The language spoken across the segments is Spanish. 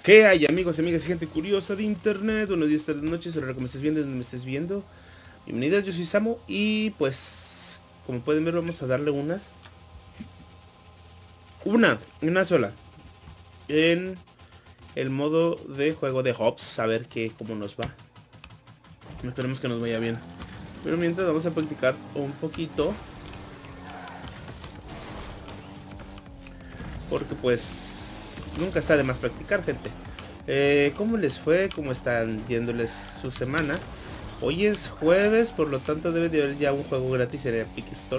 ¿Qué hay, amigos, amigas y gente curiosa de internet? Buenos días, tardes, noches, hora como estés viendo, donde me estés viendo. Bienvenidos, yo soy Samo y pues, como pueden ver, vamos a darle una sola en el modo de juego de Hops, a ver cómo nos va. Esperemos que nos vaya bien. Pero mientras vamos a practicar un poquito, porque pues nunca está de más practicar, gente. ¿Cómo les fue? ¿Cómo están yéndoles su semana? Hoy es jueves, por lo tanto debe de haber ya un juego gratis en Epic Store.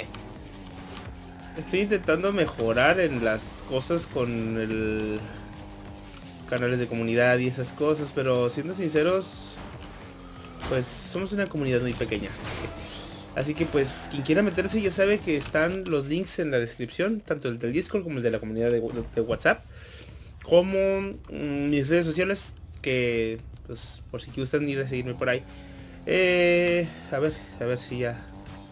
Estoy intentando mejorar en las cosas con el canales de comunidad y esas cosas, pero siendo sinceros, pues somos una comunidad muy pequeña. Así que pues quien quiera meterse ya sabe que están los links en la descripción, tanto el del Discord como el de la comunidad de WhatsApp, como mis redes sociales, que pues por si gustan ir a seguirme por ahí. A ver si ya.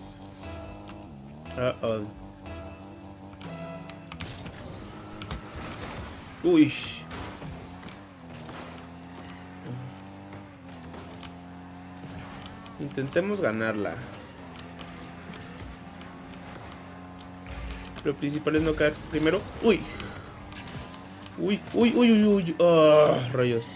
Uy. Intentemos ganarla. Lo principal es no caer primero. Uy. Uy. Oh, rayos.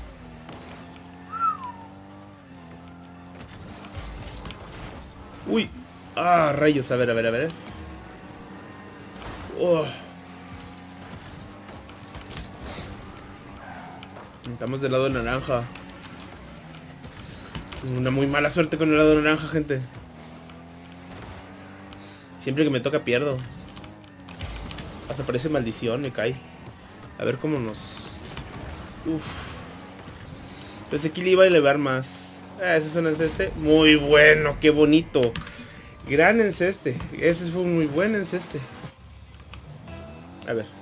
Uy. Ah, rayos. A ver. Oh. Estamos del lado de naranja. Una muy mala suerte con el lado de naranja, gente. Siempre que me toca pierdo. Hasta parece maldición, me cae. A ver cómo nos... Uf. Pensé que le iba a elevar más. Ese es un enceste. Muy bueno, qué bonito. Gran enceste. Ese fue un muy buen enceste. A ver.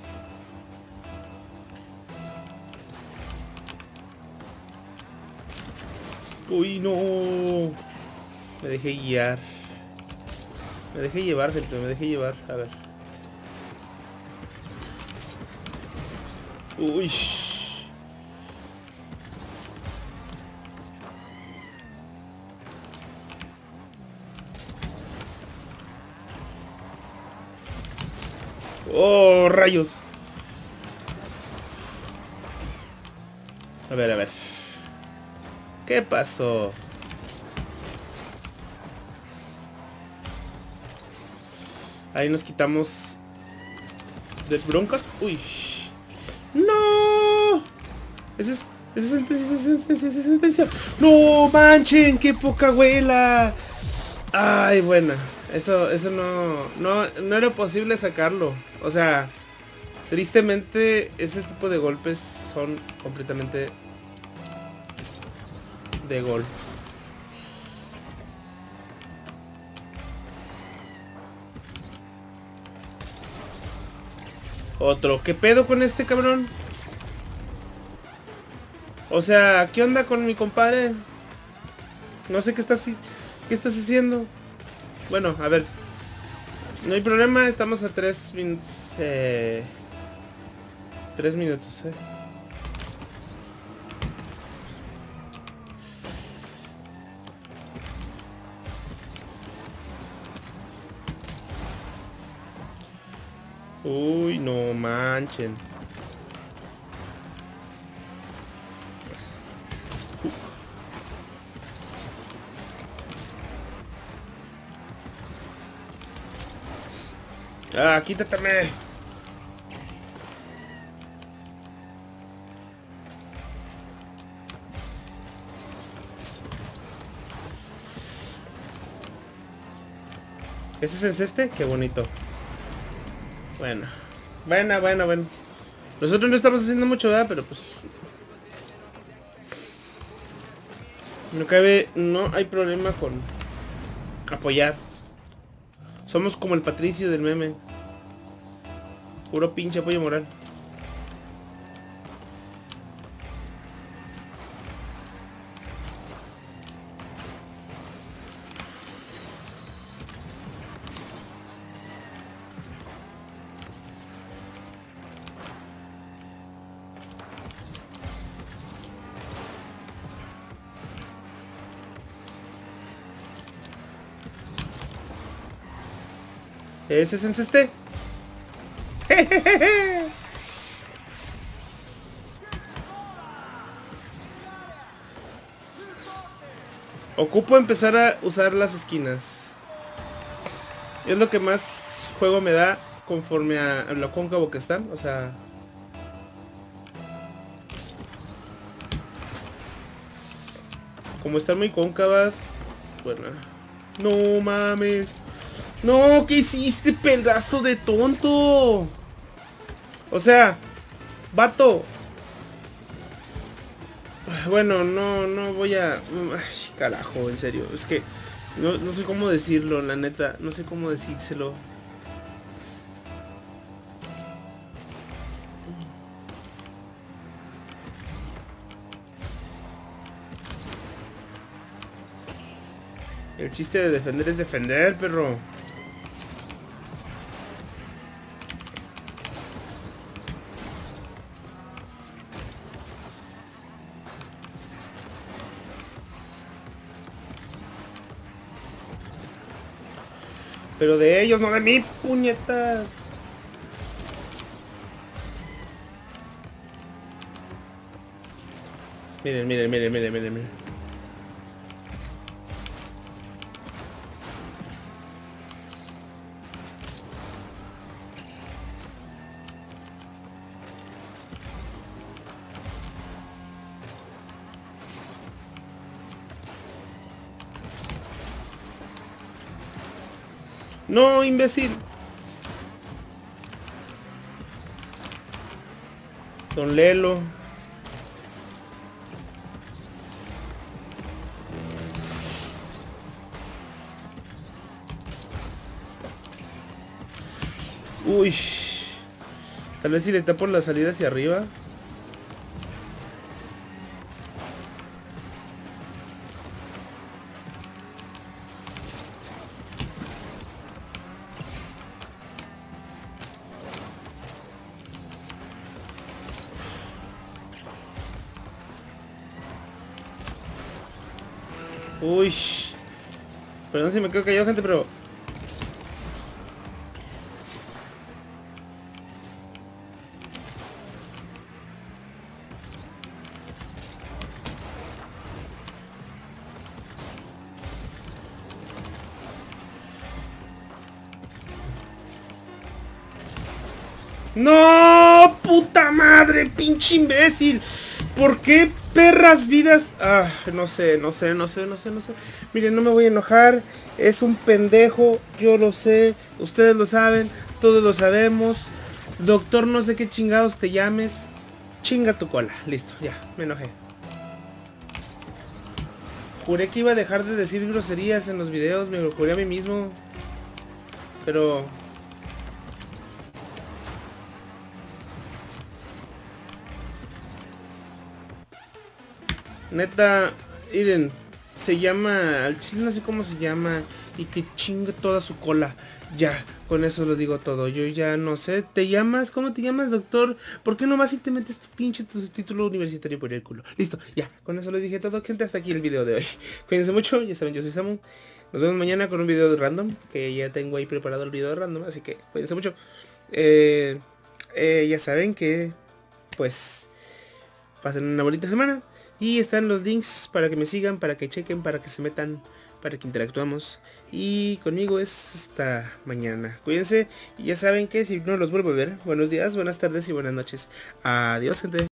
Uy, no. Me dejé guiar. Me dejé llevar, gente. Me dejé llevar. A ver. Uy. Oh, rayos. A ver. ¿Qué pasó? Ahí nos quitamos de broncas. Uy. ¡No! Esa es sentencia. ¡No manchen! ¡Qué poca huela! Ay, buena. Eso no era posible sacarlo. O sea, tristemente ese tipo de golpes son completamente de gol. Otro. ¿Qué pedo con este cabrón? O sea, ¿qué onda con mi compadre? No sé qué estás haciendo. Bueno, a ver. No hay problema, estamos a 3 minutos. 3 minutos, Uy, no manchen. Ah, quítateme. ¿Ese es este? Qué bonito. Bueno. Nosotros no estamos haciendo mucho, ¿verdad? Pero pues... No hay problema con apoyar. Somos como el Patricio del meme. Puro pinche apoyo moral. Ese es este. Ocupo empezar a usar las esquinas. Es lo que más juego me da conforme a lo cóncavo que están. O sea... como están muy cóncavas. Bueno. No mames. No, ¿qué hiciste, pedazo de tonto? O sea, vato. Bueno, no voy a... Ay, carajo, en serio. Es que no sé cómo decirlo, la neta. No sé cómo decírselo. El chiste de defender es defender, perro. Pero de ellos, no de mí, puñetas. Miren. No, imbécil. Don Lelo. Uy. Tal vez si le tapo la salida hacia arriba. Uy. Perdón si me quedo callado, gente, pero... ¡No! ¡Puta madre! ¡Pinche imbécil! ¿Por qué perras vidas? Ah, no sé. Miren, no me voy a enojar. Es un pendejo, yo lo sé. Ustedes lo saben, todos lo sabemos. Doctor, no sé qué chingados te llames. Chinga tu cola. Listo, ya, me enojé. Juré que iba a dejar de decir groserías en los videos. Me lo juré a mí mismo. Pero... neta, miren, se llama, al chile no sé cómo se llama, y que chingue toda su cola. Ya, con eso lo digo todo. Yo ya no sé, ¿te llamas? ¿Cómo te llamas, doctor? ¿Por qué no vas y te metes tu pinche título universitario por el culo? Listo, ya, con eso lo dije todo, gente, hasta aquí el video de hoy. Cuídense mucho, ya saben, yo soy Samu. Nos vemos mañana con un video de random, que ya tengo ahí preparado el video de random, así que cuídense mucho. Ya saben que, pues, pasen una bonita semana. Y están los links para que me sigan, para que chequen, para que se metan, para que interactuamos. Y conmigo es hasta mañana. Cuídense y ya saben que si no los vuelvo a ver, buenos días, buenas tardes y buenas noches. Adiós, gente.